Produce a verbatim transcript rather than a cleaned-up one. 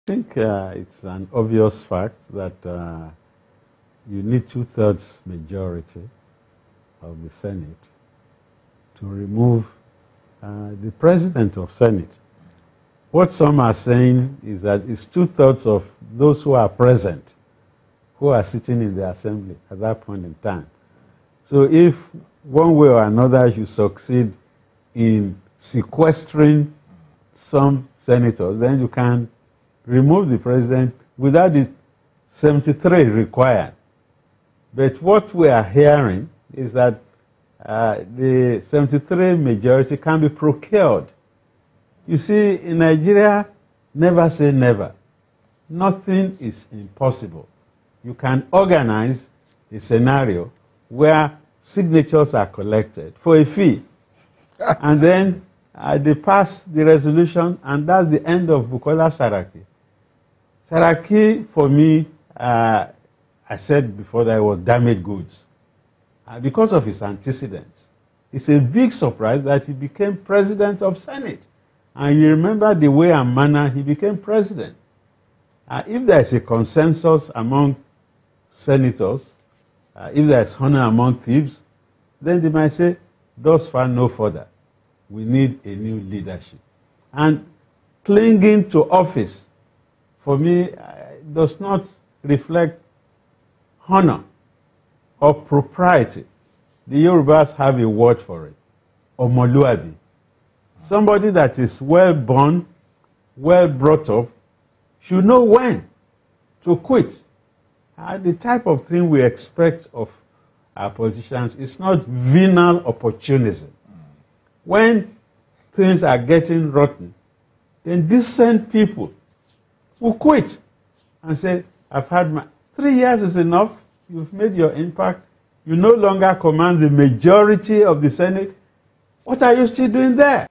I think uh, it's an obvious fact that uh, you need two-thirds majority of the Senate to remove uh, the President of Senate. What some are saying is that it's two-thirds of those who are present who are sitting in the assembly at that point in time. So if one way or another you succeed in sequestering some senators, then you can remove the president without the seventy-three required. But what we are hearing is that uh, the seventy-three majority can be procured. You see, in Nigeria, never say never. Nothing is impossible. You can organize a scenario where signatures are collected for a fee. And then uh, they pass the resolution, and that's the end of Bukola Saraki. Saraki, for me, uh, I said before that it was damaged goods. Uh, because of his antecedents. It's a big surprise that he became president of Senate. And you remember the way and manner he became president. Uh, if there is a consensus among senators, uh, if there is honor among thieves, then they might say, thus far no further. We need a new leadership. And clinging to office, for me, uh, does not reflect honor or propriety. The Yorubas have a word for it, omoluabi. Somebody that is well born, well brought up, should know when to quit. Uh, the type of thing we expect of our politicians is not venal opportunism. When things are getting rotten, then decent people will quit and say, I've had my, three years is enough, you've made your impact, you no longer command the majority of the Senate, what are you still doing there?